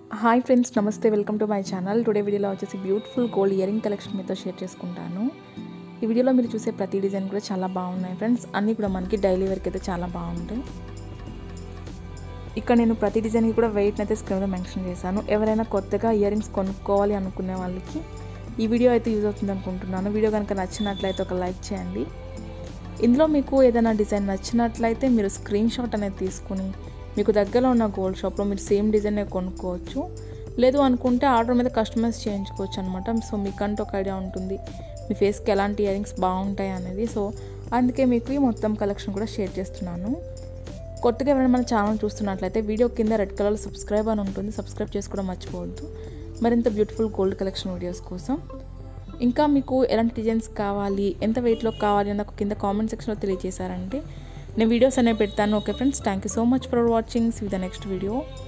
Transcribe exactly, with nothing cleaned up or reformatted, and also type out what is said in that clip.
Hi friends, నమస్తే. Welcome to my channel. Today వీడియోలో వచ్చేసి బ్యూటిఫుల్ గోల్డ్ ఇయరింగ్ కలెక్షన్ మీతో షేర్ చేసుకుంటాను. ఈ వీడియోలో మీరు చూసే ప్రతి డిజైన్ కూడా చాలా బాగున్నాయి ఫ్రెండ్స్. అన్నీ కూడా మనకి డైలీ వేర్కి అయితే చాలా బాగుంటాయి. ఇక్కడ నేను ప్రతి డిజైన్కి కూడా వెయిట్ని అయితే స్క్రీన్లో మెన్షన్ చేశాను. ఎవరైనా కొత్తగా ఇయరింగ్స్ కొనుక్కోవాలి అనుకునే వాళ్ళకి ఈ వీడియో అయితే యూజ్ అవుతుంది అనుకుంటున్నాను. వీడియో కనుక నచ్చినట్లయితే ఒక లైక్ చేయండి. ఇందులో మీకు ఏదైనా డిజైన్ నచ్చినట్లయితే మీరు స్క్రీన్ షాట్ అనేది తీసుకుని మీకు దగ్గరలో ఉన్న గోల్డ్ షాప్లో మీరు సేమ్ డిజైన్ కొనుక్కోవచ్చు. లేదు అనుకుంటే ఆర్డర్ మీద కస్టమైజ్ చేయించుకోవచ్చు అనమాట. సో మీకంటూ ఒక ఐడియా ఉంటుంది మీ ఫేస్కి ఎలాంటి ఇయరింగ్స్ బాగుంటాయి అనేది. సో అందుకే మీకు ఈ మొత్తం కలెక్షన్ కూడా షేర్ చేస్తున్నాను. కొత్తగా ఎవరైనా మన ఛానల్ చూస్తున్నట్లయితే వీడియో కింద రెడ్ కలర్లో సబ్స్క్రైబ్ అని ఉంటుంది, సబ్స్క్రైబ్ చేసుకోవడం మర్చిపోవద్దు మరింత బ్యూటిఫుల్ గోల్డ్ కలెక్షన్ వీడియోస్ కోసం. ఇంకా మీకు ఎలాంటి డిజైన్స్ కావాలి, ఎంత వెయిట్లో కావాలి అని నాకు కింద కామెంట్ సెక్షన్లో తెలియజేశారంటే నేను వీడియోస్ అనేవి పెడతాను. Okay friends, thank you so much for watching. See the next video.